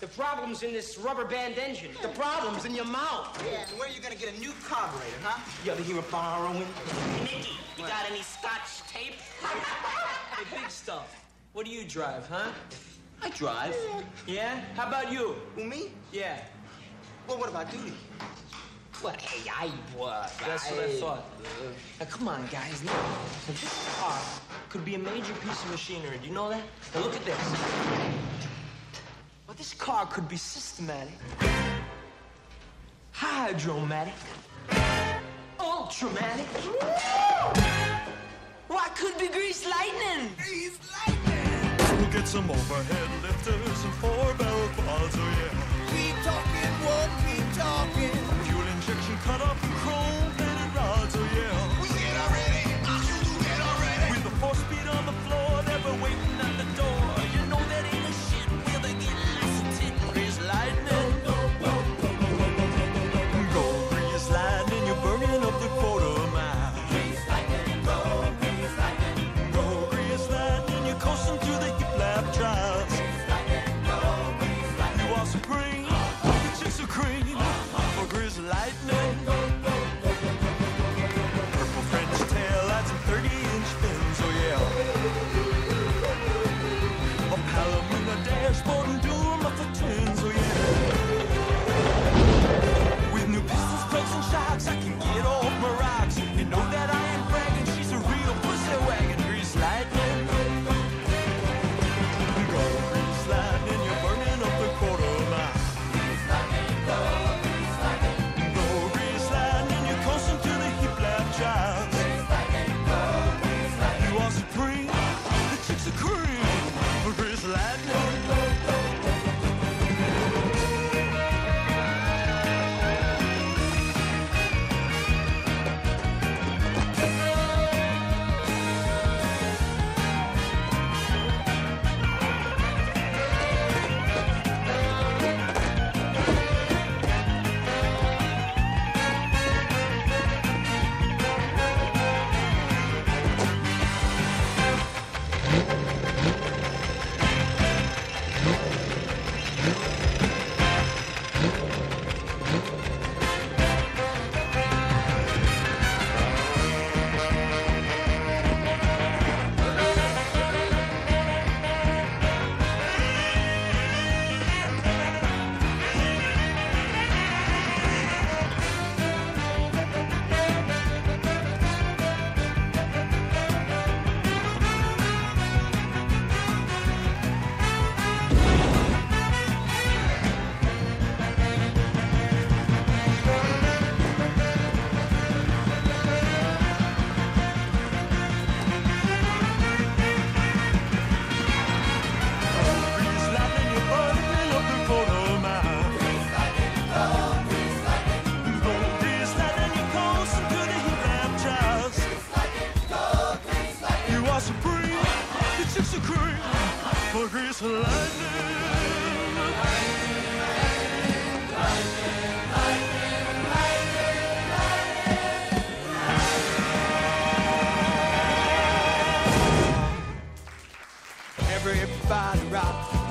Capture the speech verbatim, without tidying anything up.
The problem's in this rubber band engine. The problem's in your mouth. Yeah. So where are you gonna get a new carburetor, huh? You ever hear of borrowing? Mickey, you got any scotch tape? Hey, big stuff. What do you drive, huh? I drive. Yeah? How about you? Who, me? Yeah. Well, what about duty? What? Hey, I what? That's what I thought. Now, come on, guys. Now, this car could be a major piece of machinery. Do you know that? Now, look at this. Well, this car could be systematic, hydromatic, ultramatic. Why could be grease lightning? Grease lightning! We'll get some overhead lifters and four-barrel quads, oh yeah. Keep talking, won't keep talking. Fuel injection cut up and chrome-plated rods, oh yeah. We get already, I should do it already. With the four-speed on the floor, never waiting at the door. You know that ain't a shit where they get licensed. Grease lightning. Go, go, go, go, go, go, go, go, go. Go, grease lightning, you're burning up the quarter mile. Grease lightning, go, grease lightning. Go, grease lightning, you're coasting through the hip lap trials. Grease lightning, go, grease lightning. You are supreme, the chicks are cream, for grease lightning. Purple French tail lights and thirty-inch fins, oh yeah. A Palomino dashboard and dual muffler twins, oh yeah. With new pistols, plates, and shocks, I can get off my rocks. You know that I ain't bragging, she's a real pussy wagon. Grease lightning. Go, grease lightning, you're burning up the quarter mile. Grease lightning, go, grease lightning. Go, grease lightning, you're coasting through the hip lap trials. Grease lightning, go, grease lightning. You are supreme, the chicks are cream, for grease lightning. Grease lightning, you're burning up the quarter mile. Grease lightning, go, grease lightning. Go, grease lightning, you're coasting through the hip lap trials. Grease lightning, go, grease lightning. You are supreme, the chicks are cream, for grease lightning. Everybody rock.